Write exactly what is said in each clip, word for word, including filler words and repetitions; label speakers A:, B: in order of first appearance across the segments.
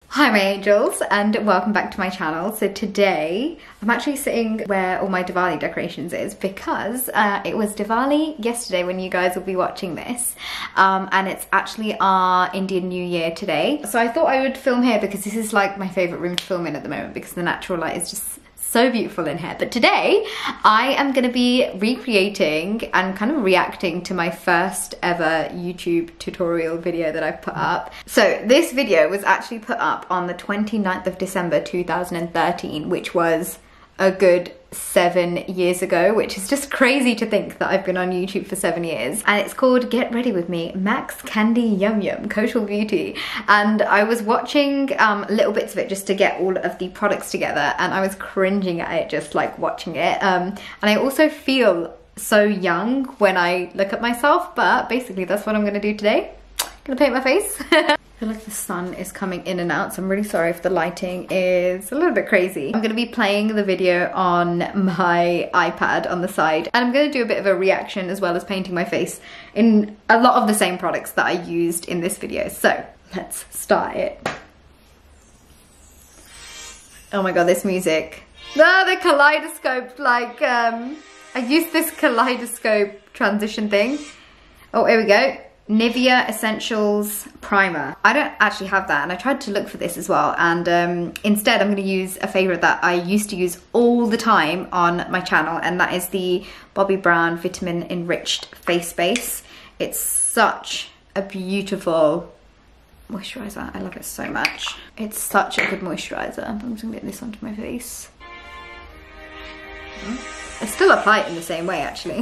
A: Hi my angels, and welcome back to my channel. So today I'm actually sitting where all my Diwali decorations is because uh, it was Diwali yesterday when you guys will be watching this, um, and it's actually our Indian New Year today. So I thought I would film here because this is like my favourite room to film in at the moment because the natural light is just so beautiful in here. But today I am going to be recreating and kind of reacting to my first ever YouTube tutorial video that I've put up. So this video was actually put up on the twenty-ninth of December two thousand thirteen, which was a good seven years ago, which is just crazy to think that I've been on YouTube for seven years. And it's called Get Ready With Me, Max Candy Yum Yum, Kaushal Beauty. And I was watching um, little bits of it just to get all of the products together, and I was cringing at it just like watching it. Um, and I also feel so young when I look at myself, but basically that's what I'm gonna do today. I'm gonna paint my face. I feel like the sun is coming in and out, so I'm really sorry if the lighting is a little bit crazy. I'm going to be playing the video on my iPad on the side, and I'm going to do a bit of a reaction as well as painting my face in a lot of the same products that I used in this video. So let's start it. Oh my god, this music. Ah, the kaleidoscope, like, um, I used this kaleidoscope transition thing. Oh, here we go. Nivea Essentials Primer. I don't actually have that, and I tried to look for this as well, and um, instead I'm going to use a favourite that I used to use all the time on my channel, and that is the Bobbi Brown Vitamin Enriched Face Base. It's such a beautiful moisturiser. I love it so much. It's such a good moisturiser. I'm just going to get this onto my face. I still apply it in the same way actually.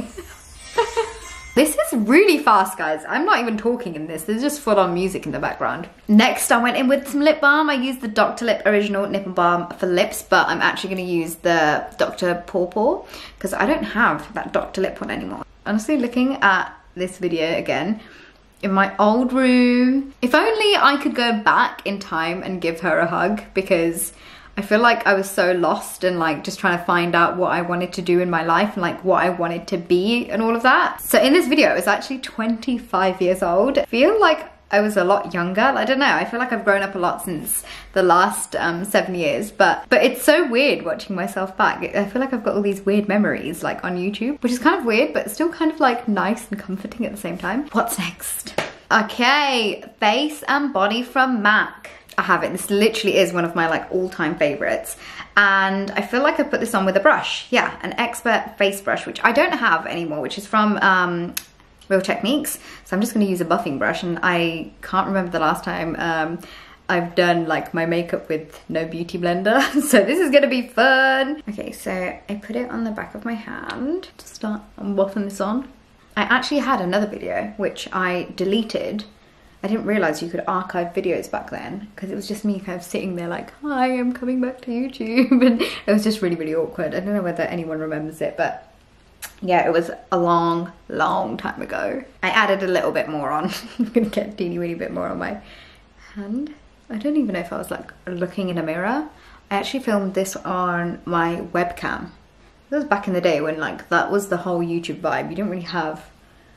A: This is really fast, guys. I'm not even talking in this. There's just full-on music in the background. Next, I went in with some lip balm. I used the Doctor Lip Original Nip and Balm for lips, but I'm actually going to use the Doctor Paw Paw because I don't have that Doctor Lip one anymore. Honestly, looking at this video again, in my old room, if only I could go back in time and give her a hug, because I feel like I was so lost and like just trying to find out what I wanted to do in my life and like what I wanted to be and all of that. So in this video, I was actually twenty-five years old. I feel like I was a lot younger. I don't know, I feel like I've grown up a lot since the last um, seven years, but but it's so weird watching myself back. I feel like I've got all these weird memories like on YouTube, which is kind of weird, but still kind of like nice and comforting at the same time. What's next? Okay, Face and Body from MAC. I have it. This literally is one of my like all-time favorites, and I feel like I put this on with a brush. Yeah, an Expert face brush, which I don't have anymore, which is from um, Real Techniques. So I'm just going to use a buffing brush, and I can't remember the last time um, I've done like my makeup with no beauty blender. So this is going to be fun. Okay, so I put it on the back of my hand to start buffing this on. I actually had another video which I deleted. I didn't realise you could archive videos back then because it was just me kind of sitting there like, hi, I'm coming back to YouTube, and it was just really, really awkward. I don't know whether anyone remembers it, but yeah, it was a long, long time ago. I added a little bit more on. I'm gonna get a teeny weeny bit more on my hand. I don't even know if I was like looking in a mirror. I actually filmed this on my webcam. This was back in the day when like that was the whole YouTube vibe. You didn't really have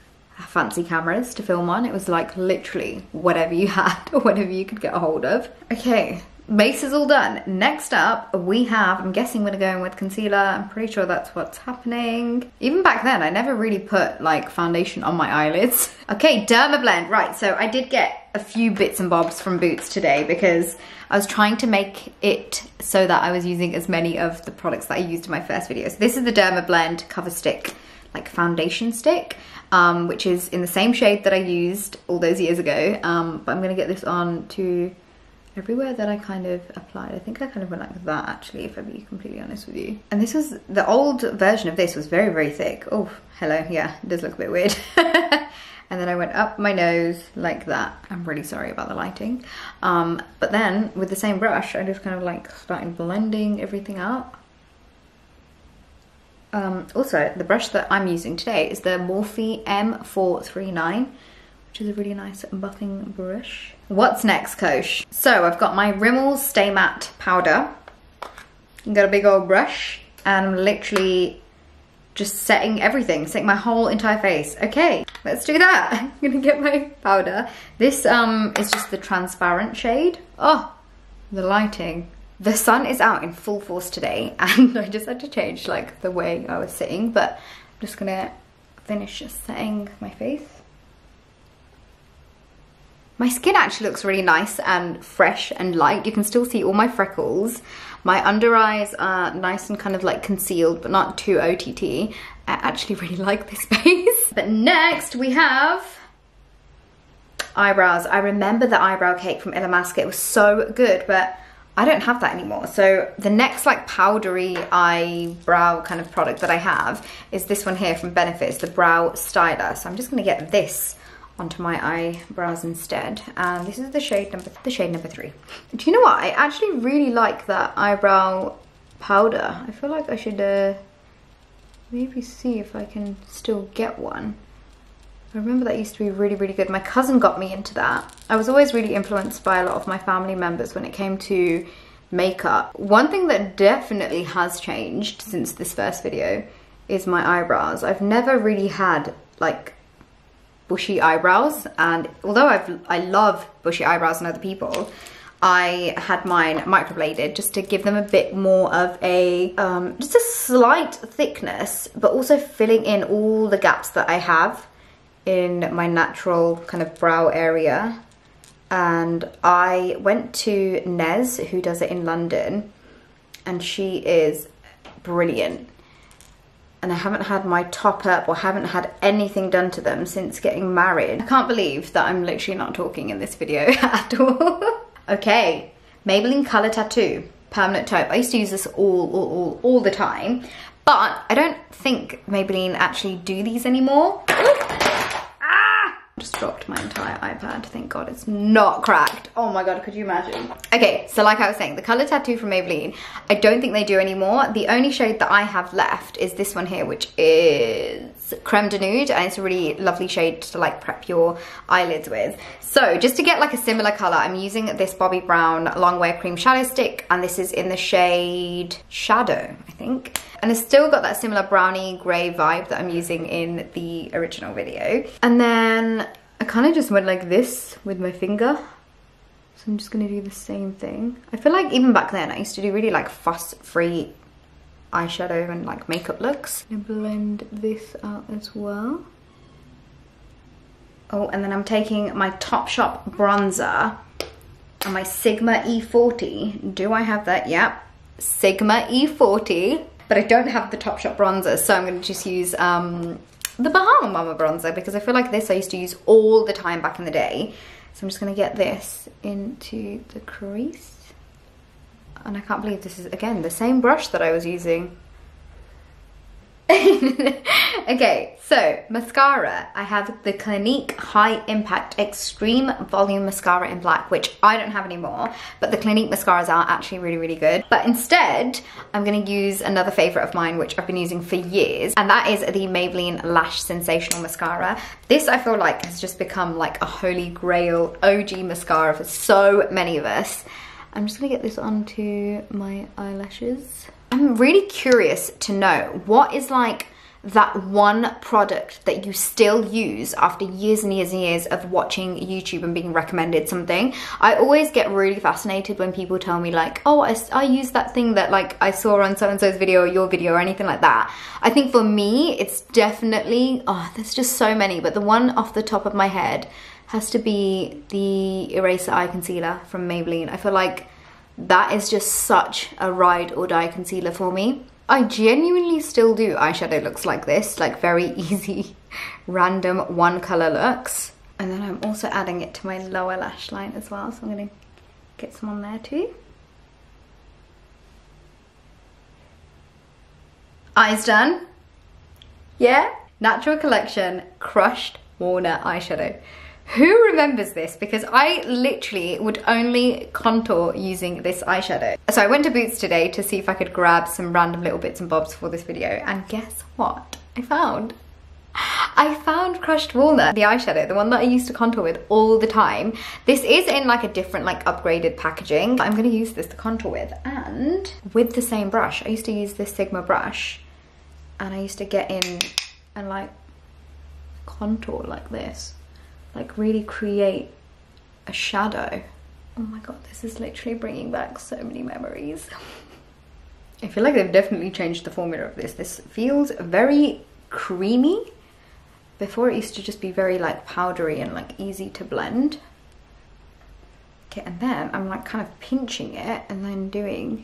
A: fancy cameras to film on. It was like literally whatever you had or whatever you could get a hold of. Okay, base is all done. Next up we have, I'm guessing we're going with concealer. I'm pretty sure that's what's happening. Even back then I never really put like foundation on my eyelids. Okay, Derma Blend. Right, so I did get a few bits and bobs from Boots today because I was trying to make it so that I was using as many of the products that I used in my first video. So this is the Derma Blend Cover Stick, like foundation stick, um, which is in the same shade that I used all those years ago, um, but I'm gonna get this on to everywhere that I kind of applied. I think I kind of went like that actually, if I be completely honest with you. And this was, the old version of this was very, very thick. Oh, hello, yeah, it does look a bit weird. And then I went up my nose like that. I'm really sorry about the lighting. Um, but then with the same brush, I just kind of like started blending everything out. Um, also, the brush that I'm using today is the Morphe M four thirty-nine, which is a really nice buffing brush. What's next, Kosh? So I've got my Rimmel Stay Matte powder. Got a big old brush, and I'm literally just setting everything, setting my whole entire face. Okay, let's do that. I'm gonna get my powder. This um is just the transparent shade. Oh, the lighting. The sun is out in full force today and I just had to change like the way I was sitting, but I'm just gonna finish setting my face. My skin actually looks really nice and fresh and light. You can still see all my freckles. My under eyes are nice and kind of like concealed, but not too O T T. I actually really like this base. But next we have eyebrows. I remember the eyebrow cake from Illamasqua. It was so good, but I don't have that anymore. So the next like powdery eyebrow kind of product that I have is this one here from Benefit. It's the Brow Styler. So I'm just gonna get this onto my eyebrows instead. And this is the shade number, the shade number three. Do you know what? I actually really like that eyebrow powder. I feel like I should uh, maybe see if I can still get one. I remember that used to be really, really good. My cousin got me into that. I was always really influenced by a lot of my family members when it came to makeup. One thing that definitely has changed since this first video is my eyebrows. I've never really had like bushy eyebrows, and although I've, I love bushy eyebrows in other people, I had mine microbladed just to give them a bit more of a, um, just a slight thickness, but also filling in all the gaps that I have in my natural kind of brow area. And I went to Nez, who does it in London, and she is brilliant. And I haven't had my top up or haven't had anything done to them since getting married. I can't believe that I'm literally not talking in this video at all. Okay, Maybelline Color Tattoo Permanent Taupe. I used to use this all, all, all, all the time, but I don't think Maybelline actually do these anymore. Just dropped my entire iPad. Thank God it's not cracked. Oh my God, could you imagine? Okay, so like I was saying, the Color Tattoo from Maybelline, I don't think they do anymore. The only shade that I have left is this one here, which is Creme de Nude, and it's a really lovely shade to like prep your eyelids with. So just to get like a similar color, I'm using this Bobbi Brown Long Wear Cream Shadow Stick, and this is in the shade Shadow, I think. And it's still got that similar brownie grey vibe that I'm using in the original video. And then I kind of just went like this with my finger. So I'm just gonna do the same thing. I feel like even back then I used to do really like fuss-free eyeshadow and like makeup looks. I'm gonna blend this out as well. Oh, and then I'm taking my Topshop bronzer and my Sigma E forty. Do I have that? Yep. Sigma E forty. But I don't have the Topshop bronzer, so I'm going to just use um, the Bahama Mama bronzer, because I feel like this I used to use all the time back in the day. So I'm just going to get this into the crease. And I can't believe this is, again, the same brush that I was using. Okay, so mascara. I have the Clinique High Impact Extreme Volume Mascara in black, which I don't have anymore, but the Clinique mascaras are actually really, really good. But instead, I'm going to use another favorite of mine, which I've been using for years, and that is the Maybelline Lash Sensational Mascara. This, I feel like, has just become like a holy grail O G mascara for so many of us. I'm just going to get this onto my eyelashes. I'm really curious to know what is like that one product that you still use after years and years and years of watching YouTube and being recommended something. I always get really fascinated when people tell me like, oh, I, I use that thing that like I saw on so-and-so's video or your video or anything like that. I think for me, it's definitely, oh, there's just so many, but the one off the top of my head has to be the Eraser Eye Concealer from Maybelline. I feel like that is just such a ride or die concealer for me. I genuinely still do eyeshadow looks like this, like very easy, random one color looks. And then I'm also adding it to my lower lash line as well, so I'm gonna get some on there too. Eyes done? Yeah? Natural Collection Crushed Walnut Eyeshadow. Who remembers this? Because I literally would only contour using this eyeshadow. So I went to Boots today to see if I could grab some random little bits and bobs for this video, and guess what I found? I found Crushed Walnut, the eyeshadow, the one that I used to contour with all the time. This is in like a different, like upgraded packaging. I'm gonna use this to contour with, and with the same brush. I used to use this Sigma brush, and I used to get in and like contour like this. Like really create a shadow. Oh my god, this is literally bringing back so many memories. I feel like they've definitely changed the formula of this. This feels very creamy. Before it used to just be very like powdery and like easy to blend. Okay, and then I'm like kind of pinching it and then doing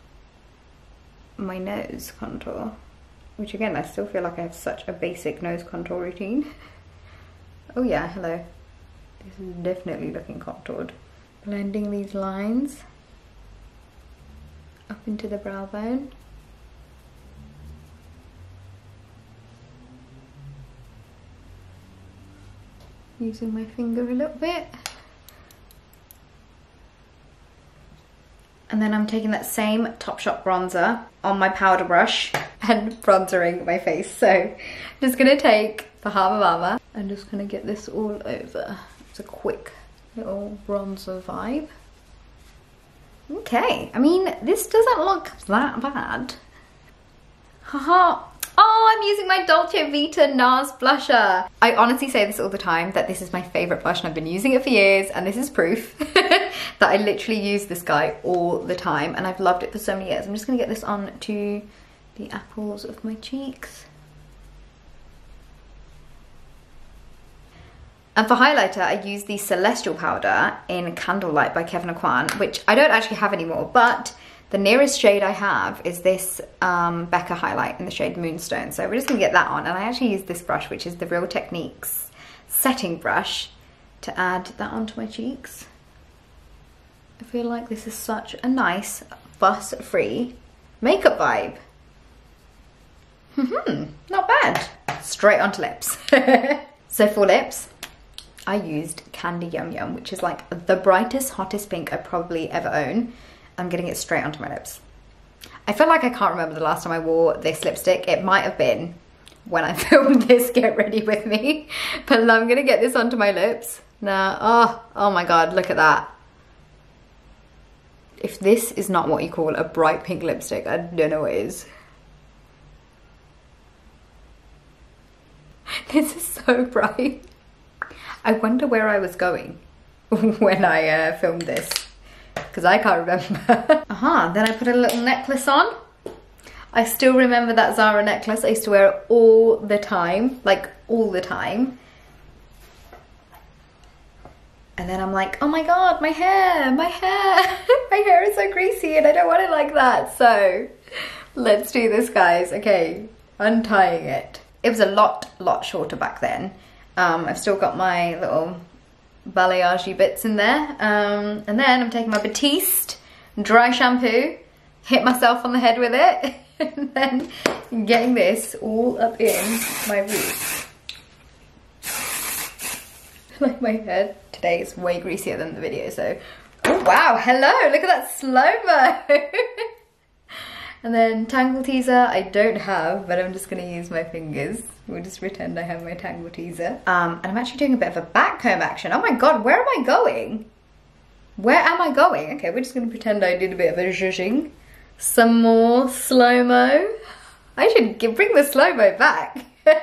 A: my nose contour. Which again, I still feel like I have such a basic nose contour routine. Oh yeah, hello. This is definitely looking contoured. Blending these lines up into the brow bone. Using my finger a little bit. And then I'm taking that same Topshop bronzer on my powder brush and bronzering my face. So I'm just gonna take the Harbour Mama and just gonna get this all over. It's a quick little bronzer vibe. Okay, I mean, this doesn't look that bad. Haha. Oh, I'm using my Dolce Vita NARS blusher. I honestly say this all the time, that this is my favorite blush and I've been using it for years, and this is proof that I literally use this guy all the time and I've loved it for so many years. I'm just gonna get this on to the apples of my cheeks. And for highlighter, I use the Celestial powder in Candlelight by Kevyn Aucoin, which I don't actually have anymore, but the nearest shade I have is this um, Becca highlight in the shade Moonstone. So we're just gonna get that on. And I actually use this brush, which is the Real Techniques setting brush, to add that onto my cheeks. I feel like this is such a nice, fuss-free makeup vibe. Hmm, not bad. Straight onto lips. So for lips, I used Candy Yum Yum, which is like the brightest, hottest pink I probably ever own. I'm getting it straight onto my lips. I feel like I can't remember the last time I wore this lipstick. It might have been when I filmed this Get Ready With Me, but I'm gonna get this onto my lips. Now, oh, oh my God, look at that. If this is not what you call a bright pink lipstick, I don't know what is. This is so bright. I wonder where I was going when I uh, filmed this, because I can't remember. Aha, uh-huh, then I put a little necklace on. I still remember that Zara necklace. I used to wear it all the time, like all the time. And then I'm like, oh my God, my hair, my hair. My hair is so greasy and I don't want it like that. So let's do this, guys. Okay, untying it. It was a lot, lot shorter back then. Um, I've still got my little balayage bits in there. Um, and then I'm taking my Batiste dry shampoo, hit myself on the head with it, and then getting this all up in my roots. Like my head today is way greasier than the video, so. Oh wow, hello, look at that slow-mo. And then Tangle Teaser I don't have, but I'm just gonna use my fingers. We'll just pretend I have my Tangle Teaser. Um, and I'm actually doing a bit of a back comb action. Oh my God, where am I going? Where am I going? Okay, we're just gonna pretend I did a bit of a zhuzhing. Some more slow-mo. I should give, bring the slow-mo back. Do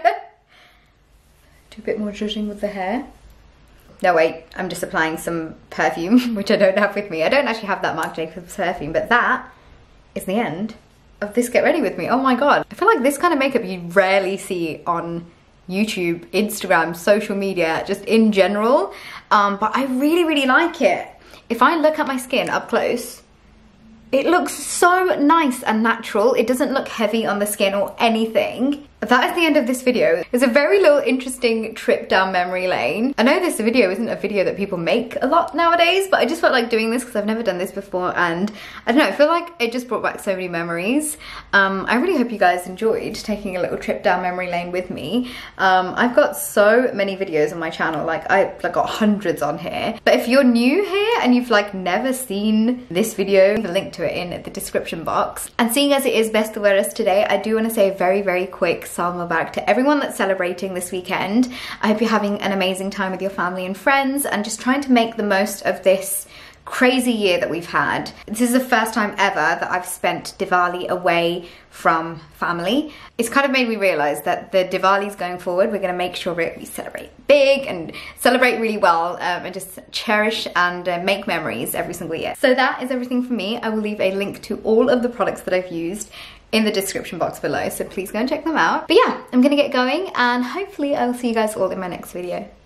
A: a bit more zhuzhing with the hair. No wait, I'm just applying some perfume, which I don't have with me. I don't actually have that Marc Jacobs perfume, but that is the end of this Get Ready With Me. Oh my God. I feel like this kind of makeup you rarely see on YouTube, Instagram, social media, just in general. Um, but I really, really like it. If I look at my skin up close, it looks so nice and natural. It doesn't look heavy on the skin or anything. That is the end of this video. It's a very little interesting trip down memory lane. I know this video isn't a video that people make a lot nowadays, but I just felt like doing this because I've never done this before, and I don't know, I feel like it just brought back so many memories. Um, I really hope you guys enjoyed taking a little trip down memory lane with me. Um, I've got so many videos on my channel, like I've like, got hundreds on here. But if you're new here and you've like never seen this video, the link to it in the description box. And seeing as it is Best to Wear Us today, I do want to say a very, very quick Sal Mubarak to everyone that's celebrating this weekend. I hope you're having an amazing time with your family and friends and just trying to make the most of this crazy year that we've had. This is the first time ever that I've spent Diwali away from family. It's kind of made me realise that the Diwalis going forward, we're going to make sure we celebrate big and celebrate really well, um, and just cherish and uh, make memories every single year. So that is everything for me. I will leave a link to all of the products that I've used in the description box below, so please go and check them out. But yeah, I'm gonna get going and hopefully I will see you guys all in my next video.